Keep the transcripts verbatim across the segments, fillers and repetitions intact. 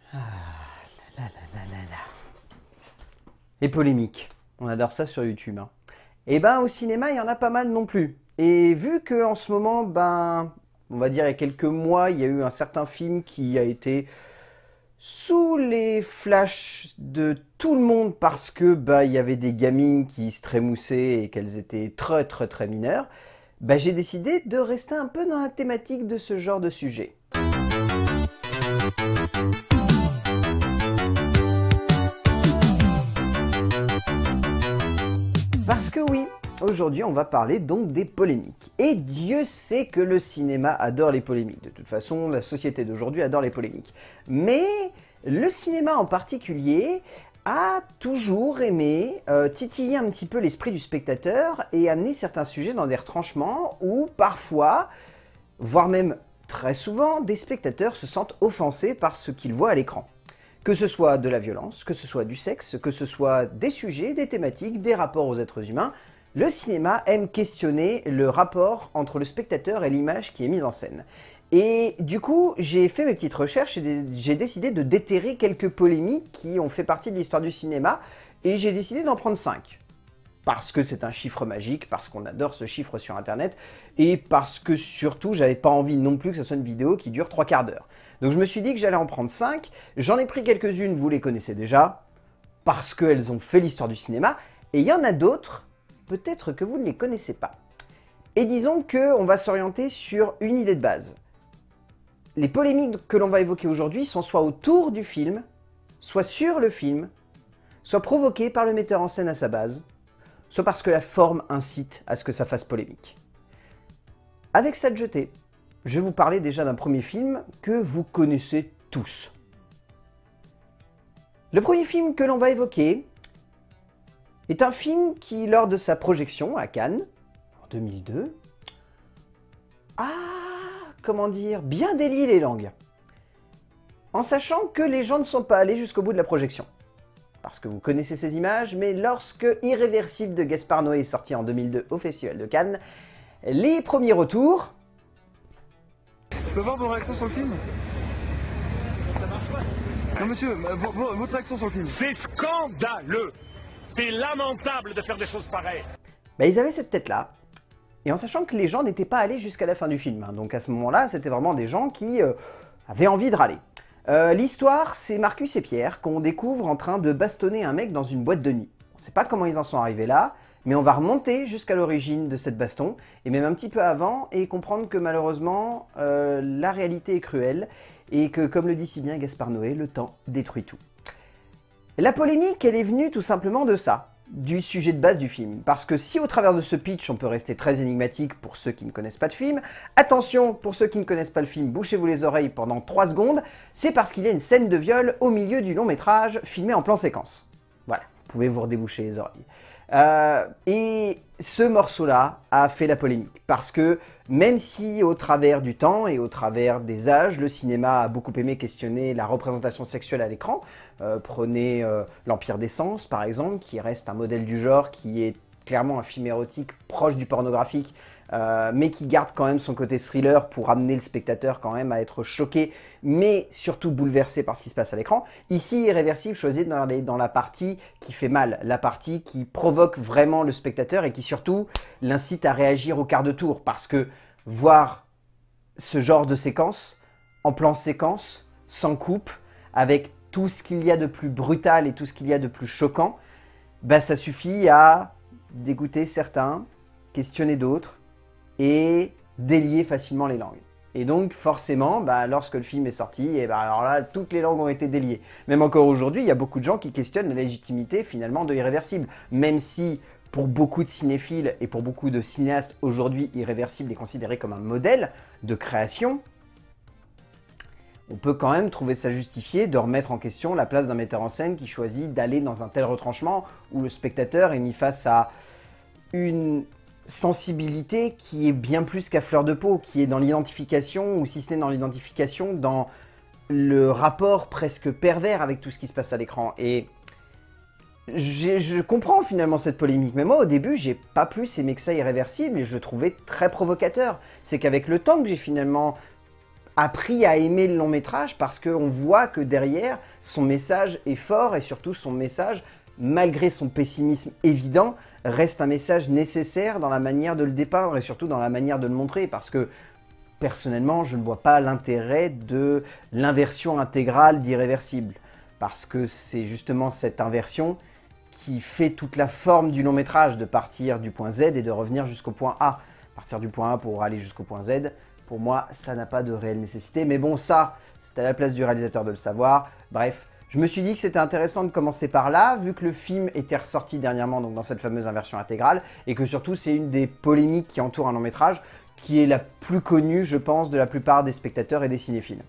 Ah, là, là, là, là, là. Les polémiques, on adore ça sur YouTube. Hein. Et ben au cinéma, il y en a pas mal non plus. Et vu que en ce moment, ben, on va dire il y a quelques mois, il y a eu un certain film qui a été sous les flashs de tout le monde parce que bah il y avait des gamines qui se trémoussaient et qu'elles étaient très très très mineures, bah j'ai décidé de rester un peu dans la thématique de ce genre de sujet. Parce que oui, aujourd'hui on va parler donc des polémiques. Et Dieu sait que le cinéma adore les polémiques. De toute façon, la société d'aujourd'hui adore les polémiques. Mais le cinéma en particulier a toujours aimé euh, titiller un petit peu l'esprit du spectateur et amener certains sujets dans des retranchements où parfois, voire même très souvent, des spectateurs se sentent offensés par ce qu'ils voient à l'écran. Que ce soit de la violence, que ce soit du sexe, que ce soit des sujets, des thématiques, des rapports aux êtres humains, le cinéma aime questionner le rapport entre le spectateur et l'image qui est mise en scène. Et du coup, j'ai fait mes petites recherches et j'ai décidé de déterrer quelques polémiques qui ont fait partie de l'histoire du cinéma, et j'ai décidé d'en prendre cinq. Parce que c'est un chiffre magique, parce qu'on adore ce chiffre sur internet, et parce que surtout, j'avais pas envie non plus que ça soit une vidéo qui dure trois quarts d'heure. Donc je me suis dit que j'allais en prendre cinq, j'en ai pris quelques-unes, vous les connaissez déjà, parce qu'elles ont fait l'histoire du cinéma, et il y en a d'autres, peut-être que vous ne les connaissez pas. Et disons qu'on va s'orienter sur une idée de base. Les polémiques que l'on va évoquer aujourd'hui sont soit autour du film, soit sur le film, soit provoquées par le metteur en scène à sa base, soit parce que la forme incite à ce que ça fasse polémique. Avec ça de jeté, je vais vous parler déjà d'un premier film que vous connaissez tous. Le premier film que l'on va évoquer est un film qui, lors de sa projection à Cannes, en deux mille deux, a, comment dire, bien délié les langues. En sachant que les gens ne sont pas allés jusqu'au bout de la projection. Parce que vous connaissez ces images, mais lorsque Irréversible de Gaspard Noé est sorti en deux mille deux au Festival de Cannes, les premiers retours... Je peux voir vos réactions sur le film? Ça marche pas. Non monsieur, v- v- votre réaction sur le film? C'est scandaleux. C'est lamentable de faire des choses pareilles. Bah, ils avaient cette tête-là, et en sachant que les gens n'étaient pas allés jusqu'à la fin du film. Hein. Donc à ce moment-là, c'était vraiment des gens qui euh, avaient envie de râler. Euh, L'histoire, c'est Marcus et Pierre qu'on découvre en train de bastonner un mec dans une boîte de nuit. On ne sait pas comment ils en sont arrivés là, mais on va remonter jusqu'à l'origine de cette baston, et même un petit peu avant, et comprendre que malheureusement, euh, la réalité est cruelle, et que, comme le dit si bien Gaspard Noé, le temps détruit tout. La polémique, elle est venue tout simplement de ça, du sujet de base du film. Parce que si au travers de ce pitch, on peut rester très énigmatique pour ceux qui ne connaissent pas de film, attention, pour ceux qui ne connaissent pas le film, bouchez-vous les oreilles pendant trois secondes, c'est parce qu'il y a une scène de viol au milieu du long métrage, filmé en plan séquence. Voilà, vous pouvez vous redéboucher les oreilles. Euh, et ce morceau-là a fait la polémique, parce que même si au travers du temps et au travers des âges, le cinéma a beaucoup aimé questionner la représentation sexuelle à l'écran, euh, prenez euh, l'Empire des Sens par exemple, qui reste un modèle du genre, qui est clairement un film érotique proche du pornographique, euh, mais qui garde quand même son côté thriller pour amener le spectateur quand même à être choqué, mais surtout bouleversé par ce qui se passe à l'écran. Ici, Irréversible choisit dans, les, dans la partie qui fait mal, la partie qui provoque vraiment le spectateur et qui surtout l'incite à réagir au quart de tour, parce que voir ce genre de séquence, en plan séquence, sans coupe, avec tout ce qu'il y a de plus brutal et tout ce qu'il y a de plus choquant, bah ça suffit à dégoûter certains, questionner d'autres, et délier facilement les langues. Et donc forcément, bah, lorsque le film est sorti, et bah, alors là, toutes les langues ont été déliées. Même encore aujourd'hui, il y a beaucoup de gens qui questionnent la légitimité finalement de Irréversible. Même si pour beaucoup de cinéphiles et pour beaucoup de cinéastes aujourd'hui, Irréversible est considéré comme un modèle de création, on peut quand même trouver ça justifié de remettre en question la place d'un metteur en scène qui choisit d'aller dans un tel retranchement où le spectateur est mis face à une sensibilité qui est bien plus qu'à fleur de peau, qui est dans l'identification, ou si ce n'est dans l'identification, dans le rapport presque pervers avec tout ce qui se passe à l'écran. Et je comprends finalement cette polémique, mais moi au début j'ai pas plus aimé que ça Irréversible et je le trouvais très provocateur. C'est qu'avec le temps que j'ai finalement appris à aimer le long métrage parce qu'on voit que derrière, son message est fort et surtout son message, malgré son pessimisme évident, reste un message nécessaire dans la manière de le dépeindre et surtout dans la manière de le montrer parce que personnellement, je ne vois pas l'intérêt de l'inversion intégrale d'Irréversible parce que c'est justement cette inversion qui fait toute la forme du long métrage, de partir du point Z et de revenir jusqu'au point A. Partir du point A pour aller jusqu'au point Z, pour moi, ça n'a pas de réelle nécessité. Mais bon, ça, c'est à la place du réalisateur de le savoir. Bref, je me suis dit que c'était intéressant de commencer par là, vu que le film était ressorti dernièrement donc dans cette fameuse inversion intégrale, et que surtout, c'est une des polémiques qui entourent un long métrage, qui est la plus connue, je pense, de la plupart des spectateurs et des cinéphiles.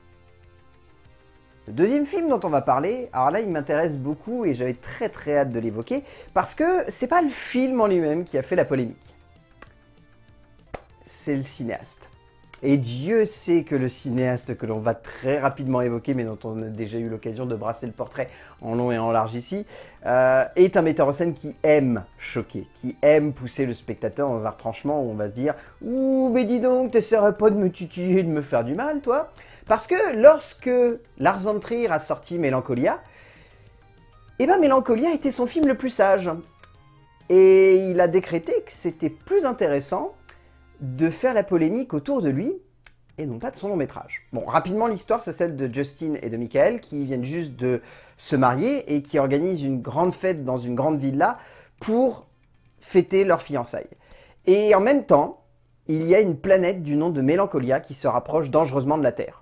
Le deuxième film dont on va parler, alors là il m'intéresse beaucoup et j'avais très très hâte de l'évoquer, parce que c'est pas le film en lui-même qui a fait la polémique. C'est le cinéaste. Et Dieu sait que le cinéaste que l'on va très rapidement évoquer, mais dont on a déjà eu l'occasion de brasser le portrait en long et en large ici, euh, est un metteur en scène qui aime choquer, qui aime pousser le spectateur dans un retranchement où on va se dire « Ouh, mais dis donc, t'essaierais pas de me titiller, de me faire du mal, toi ?» Parce que lorsque Lars von Trier a sorti Mélancolia, eh ben Mélancolia était son film le plus sage. Et il a décrété que c'était plus intéressant de faire la polémique autour de lui et non pas de son long métrage. Bon, rapidement, l'histoire, c'est celle de Justin et de Michael qui viennent juste de se marier et qui organisent une grande fête dans une grande villa pour fêter leur fiançailles. Et en même temps, il y a une planète du nom de Mélancolia qui se rapproche dangereusement de la Terre.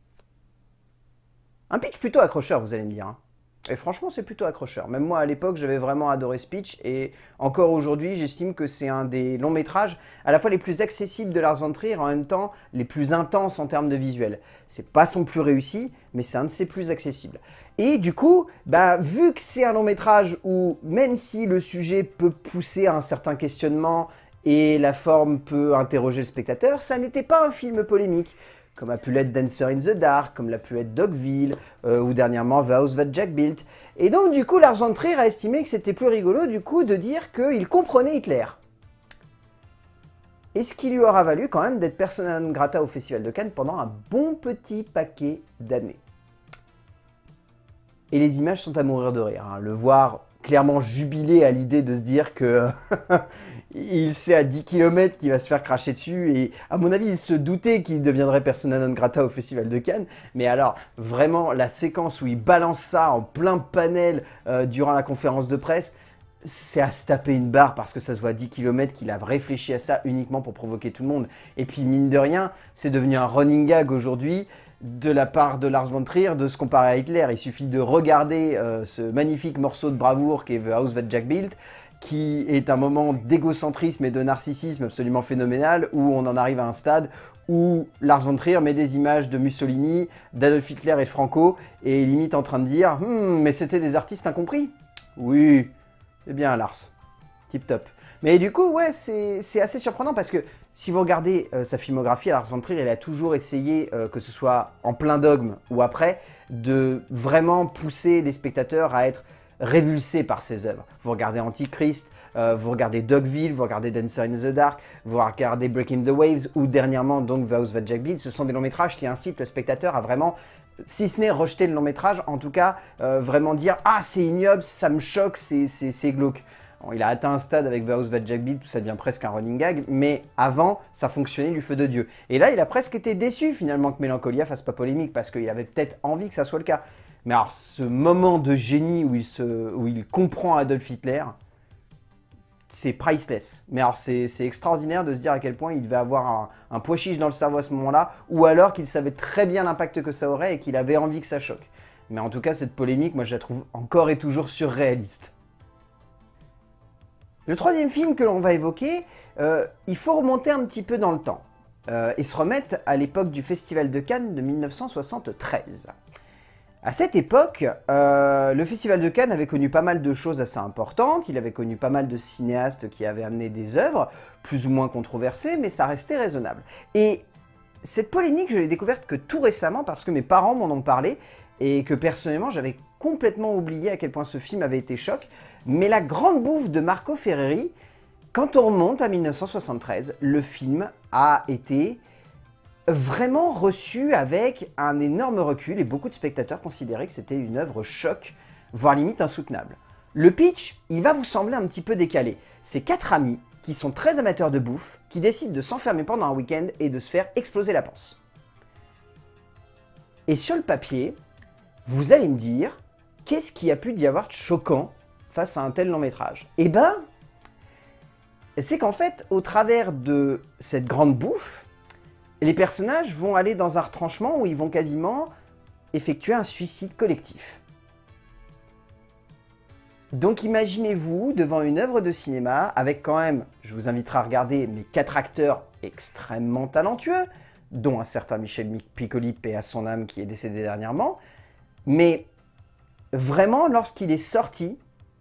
Un pitch plutôt accrocheur, vous allez me dire. Hein. Et franchement, c'est plutôt accrocheur. Même moi, à l'époque, j'avais vraiment adoré ce pitch. Et encore aujourd'hui, j'estime que c'est un des longs métrages à la fois les plus accessibles de Lars von Trier, en même temps les plus intenses en termes de visuel. C'est pas son plus réussi, mais c'est un de ses plus accessibles. Et du coup, bah, vu que c'est un long métrage où, même si le sujet peut pousser à un certain questionnement et la forme peut interroger le spectateur, ça n'était pas un film polémique. Comme a pu l'être Dancer in the Dark, comme l'a pu être Dogville, euh, ou dernièrement The House That Jack Built. Et donc du coup, Lars von Trier a estimé que c'était plus rigolo du coup de dire qu'il comprenait Hitler. Et ce qui lui aura valu quand même d'être persona non grata au Festival de Cannes pendant un bon petit paquet d'années. Et les images sont à mourir de rire. Hein. Le voir clairement jubilé à l'idée de se dire que il sait à dix kilomètres qu'il va se faire cracher dessus et à mon avis il se doutait qu'il deviendrait persona non grata au Festival de Cannes, mais alors vraiment la séquence où il balance ça en plein panel euh, durant la conférence de presse, c'est à se taper une barre parce que ça se voit à dix kilomètres qu'il a réfléchi à ça uniquement pour provoquer tout le monde. Et puis mine de rien, c'est devenu un running gag aujourd'hui de la part de Lars von Trier de se comparer à Hitler. Il suffit de regarder euh, ce magnifique morceau de bravoure qu'est The House That Jack Built, qui est un moment d'égocentrisme et de narcissisme absolument phénoménal, où on en arrive à un stade où Lars von Trier met des images de Mussolini, d'Adolf Hitler et de Franco, et limite en train de dire « Hum, mais c'était des artistes incompris ». Oui, c'est bien Lars, tip top. Mais du coup, ouais, c'est assez surprenant parce que si vous regardez euh, sa filmographie, Lars von Trier, il a toujours essayé, euh, que ce soit en plein dogme ou après, de vraiment pousser les spectateurs à être révulsés par ses œuvres. Vous regardez Antichrist, euh, vous regardez Dogville, vous regardez Dancer in the Dark, vous regardez Breaking the Waves ou dernièrement donc The House That Jack Built. Ce sont des longs métrages qui incitent le spectateur à vraiment, si ce n'est rejeter le long métrage, en tout cas euh, vraiment dire « Ah, c'est ignoble, ça me choque, c'est glauque ». Bon, il a atteint un stade avec The House That Jack Built où ça devient presque un running gag, mais avant, ça fonctionnait du feu de Dieu. Et là, il a presque été déçu finalement que Mélancolia fasse pas polémique, parce qu'il avait peut-être envie que ça soit le cas. Mais alors, ce moment de génie où il, se, où il comprend Adolf Hitler, c'est priceless. Mais alors, c'est extraordinaire de se dire à quel point il devait avoir un, un pois chiche dans le cerveau à ce moment-là, ou alors qu'il savait très bien l'impact que ça aurait et qu'il avait envie que ça choque. Mais en tout cas, cette polémique, moi, je la trouve encore et toujours surréaliste. Le troisième film que l'on va évoquer, euh, il faut remonter un petit peu dans le temps euh, et se remettre à l'époque du Festival de Cannes de mille neuf cent soixante-treize. À cette époque, euh, le Festival de Cannes avait connu pas mal de choses assez importantes, il avait connu pas mal de cinéastes qui avaient amené des œuvres, plus ou moins controversées, mais ça restait raisonnable. Et cette polémique, je l'ai découverte que tout récemment parce que mes parents m'en ont parlé, et que personnellement j'avais complètement oublié à quel point ce film avait été choc. Mais la grande bouffe de Marco Ferreri, quand on remonte à mille neuf cent soixante-treize, le film a été vraiment reçu avec un énorme recul et beaucoup de spectateurs considéraient que c'était une œuvre choc, voire limite insoutenable. Le pitch, il va vous sembler un petit peu décalé. C'est quatre amis qui sont très amateurs de bouffe, qui décident de s'enfermer pendant un week-end et de se faire exploser la panse. Et sur le papier, vous allez me dire, qu'est-ce qu'il y a pu y avoir de choquant face à un tel long métrage? Eh ben, c'est qu'en fait, au travers de cette grande bouffe, les personnages vont aller dans un retranchement où ils vont quasiment effectuer un suicide collectif. Donc imaginez-vous devant une œuvre de cinéma avec quand même, je vous inviterai à regarder, mes quatre acteurs extrêmement talentueux, dont un certain Michel Piccoli, paix à son âme, qui est décédé dernièrement. Mais vraiment, lorsqu'il est sorti,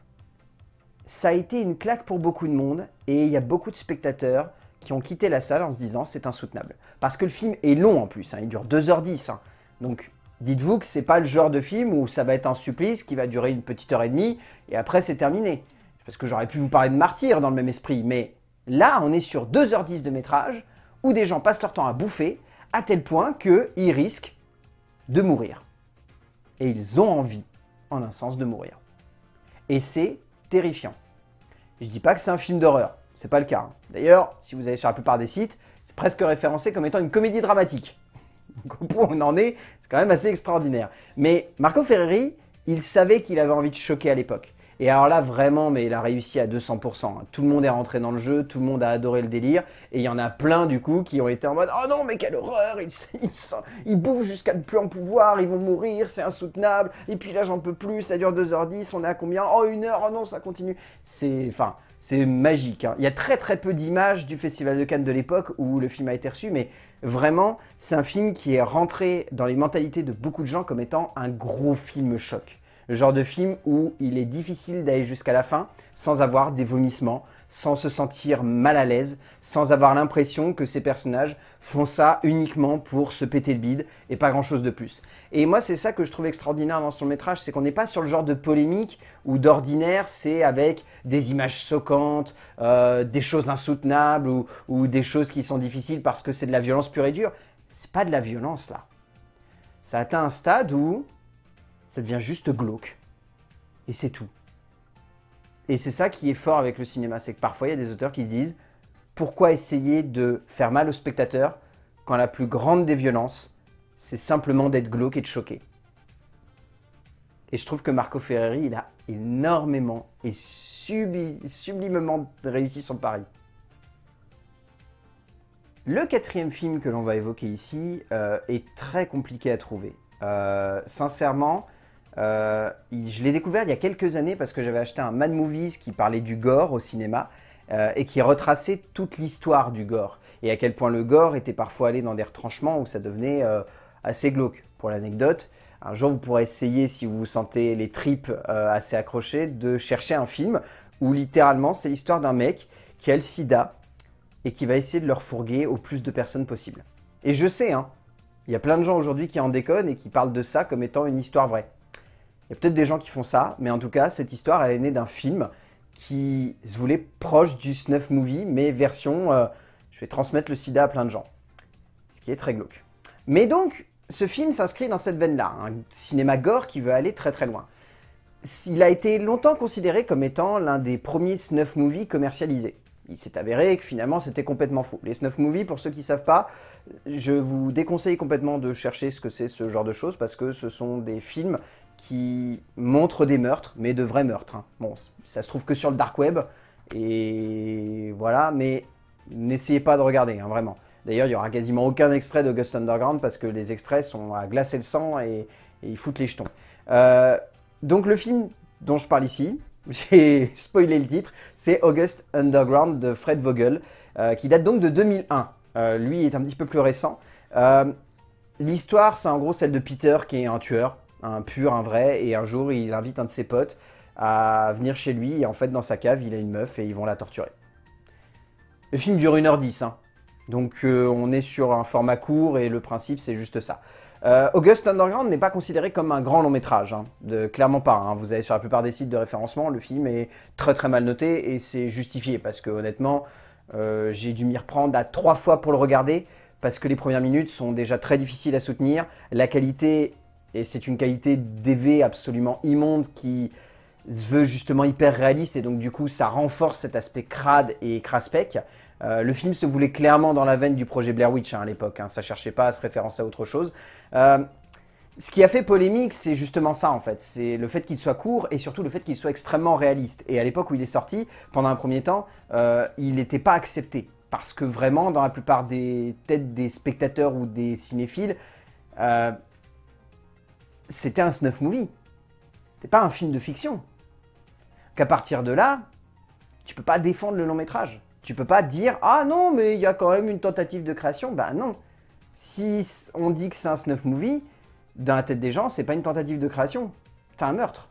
ça a été une claque pour beaucoup de monde et il y a beaucoup de spectateurs qui ont quitté la salle en se disant c'est insoutenable. Parce que le film est long en plus, hein, il dure deux heures dix. Hein. Donc dites-vous que c'est pas le genre de film où ça va être un supplice qui va durer une petite heure et demie et après c'est terminé. Parce que j'aurais pu vous parler de Martyr dans le même esprit, mais là on est sur deux heures dix de métrage où des gens passent leur temps à bouffer à tel point qu'ils risquent de mourir. Et ils ont envie, en un sens, de mourir. Et c'est terrifiant. Je dis pas que c'est un film d'horreur, c'est pas le cas. Hein. D'ailleurs, si vous allez sur la plupart des sites, c'est presque référencé comme étant une comédie dramatique. Donc au point où on en est, c'est quand même assez extraordinaire. Mais Marco Ferreri, il savait qu'il avait envie de choquer à l'époque. Et alors là, vraiment, mais il a réussi à deux cents pour cent. Tout le monde est rentré dans le jeu, tout le monde a adoré le délire. Et il y en a plein, du coup, qui ont été en mode « Oh non, mais quelle horreur, ils, ils, ils bouffent jusqu'à ne plus en pouvoir, ils vont mourir, c'est insoutenable. Et puis là, j'en peux plus, ça dure deux heures dix, on est à combien? Oh, une heure, oh non, ça continue. » C'est, enfin, c'est magique. Hein. Il y a très très peu d'images du Festival de Cannes de l'époque où le film a été reçu, mais vraiment, c'est un film qui est rentré dans les mentalités de beaucoup de gens comme étant un gros film choc. Le genre de film où il est difficile d'aller jusqu'à la fin sans avoir des vomissements, sans se sentir mal à l'aise, sans avoir l'impression que ces personnages font ça uniquement pour se péter le bide et pas grand chose de plus. Et moi, c'est ça que je trouve extraordinaire dans son métrage, c'est qu'on n'est pas sur le genre de polémique où d'ordinaire c'est avec des images choquantes, euh, des choses insoutenables ou, ou des choses qui sont difficiles parce que c'est de la violence pure et dure. C'est pas de la violence là. Ça atteint un stade où ça devient juste glauque. Et c'est tout. Et c'est ça qui est fort avec le cinéma, c'est que parfois il y a des auteurs qui se disent pourquoi essayer de faire mal au spectateur quand la plus grande des violences, c'est simplement d'être glauque et de choquer. Et je trouve que Marco Ferreri, il a énormément et subli sublimement réussi son pari. Le quatrième film que l'on va évoquer ici euh, est très compliqué à trouver. Euh, sincèrement, Euh, je l'ai découvert il y a quelques années parce que j'avais acheté un Mad Movies qui parlait du gore au cinéma euh, et qui retraçait toute l'histoire du gore et à quel point le gore était parfois allé dans des retranchements où ça devenait euh, assez glauque. Pour l'anecdote, un jour vous pourrez essayer, si vous vous sentez les tripes euh, assez accrochées, de chercher un film où littéralement c'est l'histoire d'un mec qui a le sida et qui va essayer de le refourguer au plus de personnes possible. Et je sais, hein, il y a plein de gens aujourd'hui qui en déconnent et qui parlent de ça comme étant une histoire vraie. Il y a peut-être des gens qui font ça, mais en tout cas, cette histoire, elle est née d'un film qui se voulait proche du snuff movie, mais version euh, je vais transmettre le sida à plein de gens. Ce qui est très glauque. Mais donc, ce film s'inscrit dans cette veine-là, un cinéma gore qui veut aller très très loin. Il a été longtemps considéré comme étant l'un des premiers snuff movies commercialisés. Il s'est avéré que finalement c'était complètement faux. Les snuff movies, pour ceux qui ne savent pas, je vous déconseille complètement de chercher ce que c'est ce genre de choses parce que ce sont des films qui montrent des meurtres, mais de vrais meurtres. Hein. Bon, ça se trouve que sur le dark web, et voilà, mais n'essayez pas de regarder, hein, vraiment. D'ailleurs, il n'y aura quasiment aucun extrait d'August Underground parce que les extraits sont à glacer le sang et, et ils foutent les jetons. Euh, donc le film dont je parle ici, j'ai spoilé le titre, c'est August Underground de Fred Vogel, euh, qui date donc de deux mille un. Euh, lui est un petit peu plus récent. Euh, L'histoire, c'est en gros celle de Peter qui est un tueur, un pur, un vrai, et un jour il invite un de ses potes à venir chez lui, et en fait dans sa cave il a une meuf et ils vont la torturer. Le film dure une heure dix, hein. Donc euh, on est sur un format court et le principe c'est juste ça. Euh, August Underground n'est pas considéré comme un grand long métrage, hein, de, clairement pas. Hein. Vous avez sur la plupart des sites de référencement, le film est très très mal noté et c'est justifié parce que honnêtement, euh, j'ai dû m'y reprendre à trois fois pour le regarder parce que les premières minutes sont déjà très difficiles à soutenir. La qualité, et c'est une qualité D V absolument immonde qui se veut justement hyper réaliste et donc du coup ça renforce cet aspect crade et craspec. Euh, le film se voulait clairement dans la veine du projet Blair Witch hein, à l'époque, hein, ça cherchait pas à se référencer à autre chose. Euh, ce qui a fait polémique, c'est justement ça en fait, c'est le fait qu'il soit court et surtout le fait qu'il soit extrêmement réaliste. Et à l'époque où il est sorti, pendant un premier temps, euh, il n'était pas accepté. Parce que vraiment, dans la plupart des têtes des spectateurs ou des cinéphiles, euh, c'était un snuff movie. C'était pas un film de fiction. Qu'à partir de là, tu peux pas défendre le long métrage. Tu peux pas dire « Ah non, mais il y a quand même une tentative de création. » Ben non. Si on dit que c'est un snuff movie, dans la tête des gens, c'est pas une tentative de création. C'est un meurtre.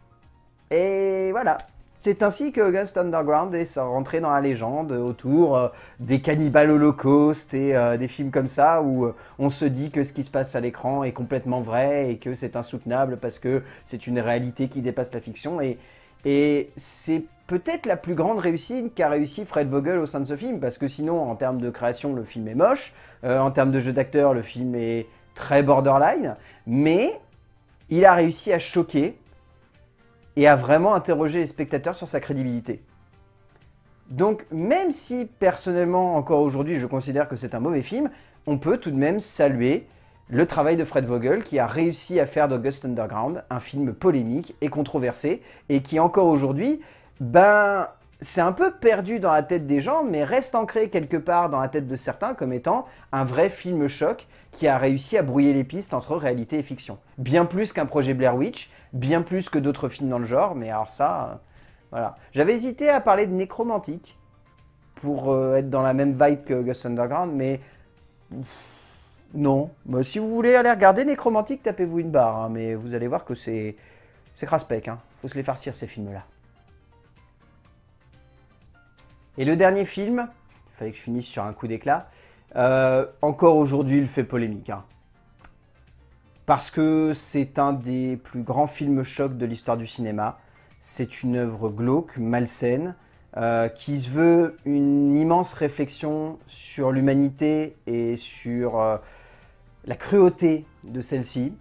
Et voilà. C'est ainsi que August Underground est rentré dans la légende autour euh, des cannibales holocaustes et euh, des films comme ça où euh, on se dit que ce qui se passe à l'écran est complètement vrai et que c'est insoutenable parce que c'est une réalité qui dépasse la fiction. Et, et c'est peut-être la plus grande réussite qu'a réussi Fred Vogel au sein de ce film parce que sinon, en termes de création, le film est moche. Euh, en termes de jeu d'acteur, le film est très borderline. Mais il a réussi à choquer et à vraiment interroger les spectateurs sur sa crédibilité. Donc, même si personnellement, encore aujourd'hui, je considère que c'est un mauvais film, on peut tout de même saluer le travail de Fred Vogel qui a réussi à faire d'August Underground un film polémique et controversé et qui encore aujourd'hui, ben, c'est un peu perdu dans la tête des gens, mais reste ancré quelque part dans la tête de certains comme étant un vrai film choc qui a réussi à brouiller les pistes entre réalité et fiction. Bien plus qu'un projet Blair Witch, bien plus que d'autres films dans le genre, mais alors ça, euh, voilà. J'avais hésité à parler de Nécromantique pour euh, être dans la même vibe que August Underground, mais ouf, non. Bah, si vous voulez aller regarder Nécromantique, tapez-vous une barre, hein, mais vous allez voir que c'est c'est craspec, hein. Faut se les farcir ces films-là. Et le dernier film, il fallait que je finisse sur un coup d'éclat, euh, encore aujourd'hui il fait polémique, hein. Parce que c'est un des plus grands films chocs de l'histoire du cinéma. C'est une œuvre glauque, malsaine, euh, qui se veut une immense réflexion sur l'humanité et sur euh, la cruauté de celle-ci.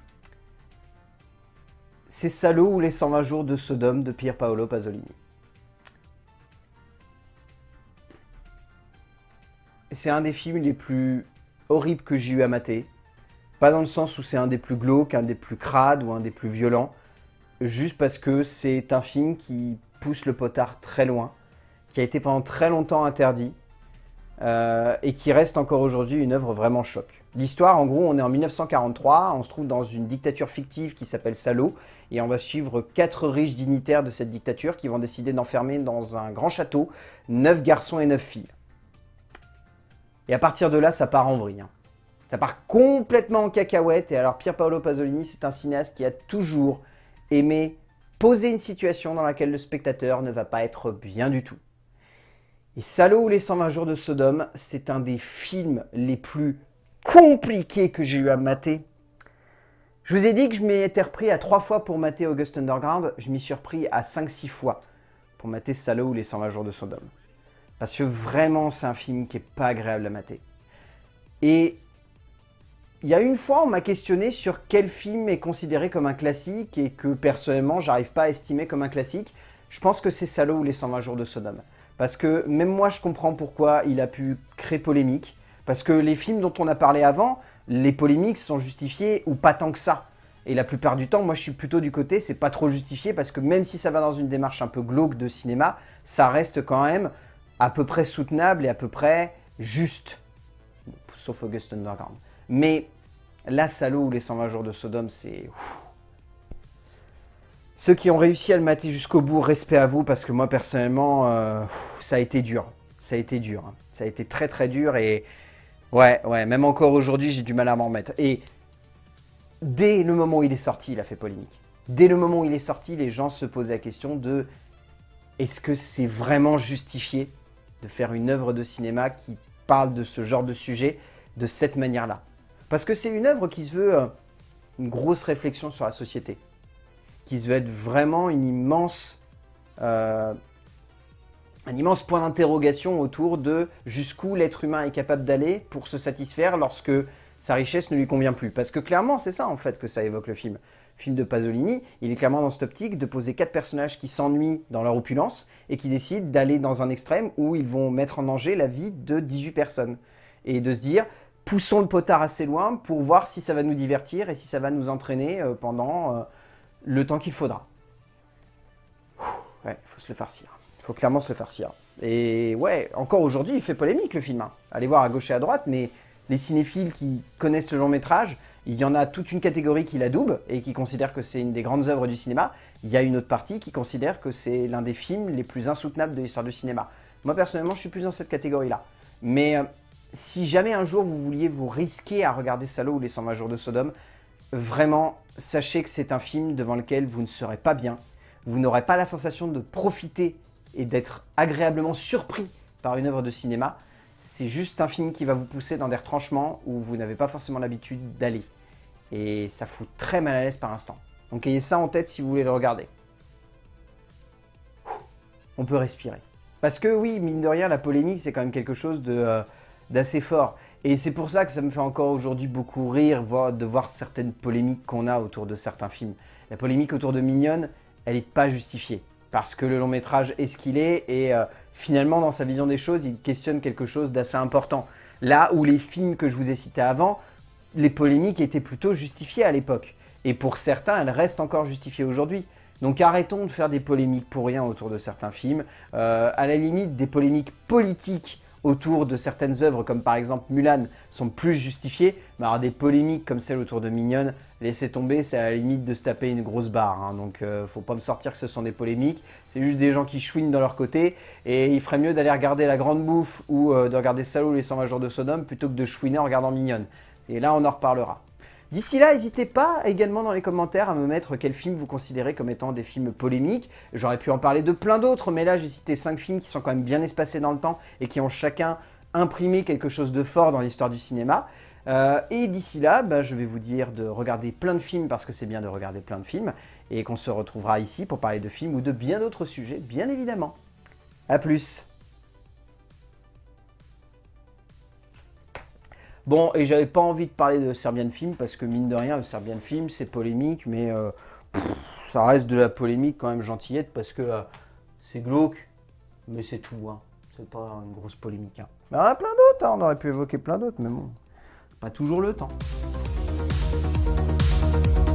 C'est Salo ou les cent vingt jours de Sodome de Pier Paolo Pasolini. C'est un des films les plus horribles que j'ai eu à mater. Pas dans le sens où c'est un des plus glauques, un des plus crades ou un des plus violents. Juste parce que c'est un film qui pousse le potard très loin, qui a été pendant très longtemps interdit euh, et qui reste encore aujourd'hui une œuvre vraiment choc. L'histoire, en gros, on est en mille neuf cent quarante-trois, on se trouve dans une dictature fictive qui s'appelle Salo et on va suivre quatre riches dignitaires de cette dictature qui vont décider d'enfermer dans un grand château neuf garçons et neuf filles. Et à partir de là, ça part en vrille, hein. Ça part complètement en cacahuète. Et alors, Pier Paolo Pasolini, c'est un cinéaste qui a toujours aimé poser une situation dans laquelle le spectateur ne va pas être bien du tout. Et Salo ou les cent vingt jours de Sodome, c'est un des films les plus compliqués que j'ai eu à mater. Je vous ai dit que je m'étais repris à trois fois pour mater August Underground. Je m'y suis repris à cinq six fois pour mater Salo ou les cent vingt jours de Sodome. Parce que vraiment, c'est un film qui n'est pas agréable à mater. Et il y a une fois, on m'a questionné sur quel film est considéré comme un classique et que personnellement, j'arrive pas à estimer comme un classique. Je pense que c'est Salo ou les cent vingt jours de Sodome. Parce que même moi, je comprends pourquoi il a pu créer polémique. Parce que les films dont on a parlé avant, les polémiques sont justifiées ou pas tant que ça. Et la plupart du temps, moi, je suis plutôt du côté, c'est pas trop justifié parce que même si ça va dans une démarche un peu glauque de cinéma, ça reste quand même à peu près soutenable et à peu près juste. Sauf August Underground. Mais là, Salo ou les cent vingt jours de Sodome, c'est... Ceux qui ont réussi à le mater jusqu'au bout, respect à vous, parce que moi, personnellement, euh, ça a été dur. Ça a été dur. Hein. Ça a été très, très dur. Et ouais, ouais, même encore aujourd'hui, j'ai du mal à m'en remettre. Et dès le moment où il est sorti, il a fait polémique. Dès le moment où il est sorti, les gens se posaient la question de... Est-ce que c'est vraiment justifié de faire une œuvre de cinéma qui parle de ce genre de sujet de cette manière-là? Parce que c'est une œuvre qui se veut euh, une grosse réflexion sur la société, qui se veut être vraiment une immense euh, un immense point d'interrogation autour de jusqu'où l'être humain est capable d'aller pour se satisfaire lorsque sa richesse ne lui convient plus. Parce que clairement, c'est ça en fait que ça évoque le film. Le film de Pasolini, il est clairement dans cette optique de poser quatre personnages qui s'ennuient dans leur opulence et qui décident d'aller dans un extrême où ils vont mettre en danger la vie de dix-huit personnes. Et de se dire, poussons le potard assez loin pour voir si ça va nous divertir et si ça va nous entraîner pendant euh, le temps qu'il faudra. Ouais, il faut se le farcir. Il faut clairement se le farcir. Et ouais, encore aujourd'hui, il fait polémique le film. Hein. Allez voir à gauche et à droite, mais les cinéphiles qui connaissent le long métrage, il y en a toute une catégorie qui l'adoube et qui considère que c'est une des grandes œuvres du cinéma. Il y a une autre partie qui considère que c'est l'un des films les plus insoutenables de l'histoire du cinéma. Moi, personnellement, je suis plus dans cette catégorie-là. Mais euh, si jamais un jour vous vouliez vous risquer à regarder Salo ou les cent vingt jours de Sodome, vraiment, sachez que c'est un film devant lequel vous ne serez pas bien. Vous n'aurez pas la sensation de profiter et d'être agréablement surpris par une œuvre de cinéma. C'est juste un film qui va vous pousser dans des retranchements où vous n'avez pas forcément l'habitude d'aller. Et ça fout très mal à l'aise par instant. Donc ayez ça en tête si vous voulez le regarder. On peut respirer. Parce que oui, mine de rien, la polémique, c'est quand même quelque chose de, euh, d'assez fort. Et c'est pour ça que ça me fait encore aujourd'hui beaucoup rire voir, de voir certaines polémiques qu'on a autour de certains films. La polémique autour de Mignonne, elle n'est pas justifiée. Parce que le long métrage est ce qu'il est et euh, finalement dans sa vision des choses, il questionne quelque chose d'assez important. Là où les films que je vous ai cités avant, les polémiques étaient plutôt justifiées à l'époque. Et pour certains, elles restent encore justifiées aujourd'hui. Donc arrêtons de faire des polémiques pour rien autour de certains films. Euh, à la limite, des polémiques politiques autour de certaines œuvres, comme par exemple Mulan, sont plus justifiées. Mais alors des polémiques comme celle autour de Mignonne, laissez tomber, c'est à la limite de se taper une grosse barre. Hein. Donc euh, faut pas me sortir que ce sont des polémiques. C'est juste des gens qui chouinent dans leur côté. Et il ferait mieux d'aller regarder La Grande Bouffe ou euh, de regarder Salo ou les cent vingt jours de Sodome plutôt que de chouiner en regardant Mignonne. Et là, on en reparlera. D'ici là, n'hésitez pas également dans les commentaires à me mettre quels films vous considérez comme étant des films polémiques. J'aurais pu en parler de plein d'autres, mais là j'ai cité cinq films qui sont quand même bien espacés dans le temps et qui ont chacun imprimé quelque chose de fort dans l'histoire du cinéma. Euh, et d'ici là, bah, je vais vous dire de regarder plein de films parce que c'est bien de regarder plein de films et qu'on se retrouvera ici pour parler de films ou de bien d'autres sujets, bien évidemment. A plus. Bon, et j'avais pas envie de parler de Serbian Film parce que mine de rien, le Serbian Film, c'est polémique, mais euh, pff, ça reste de la polémique quand même gentillette parce que euh, c'est glauque, mais c'est tout. Hein. C'est pas une grosse polémique. Hein. Mais on en a plein d'autres, hein. On aurait pu évoquer plein d'autres, mais bon, pas toujours le temps.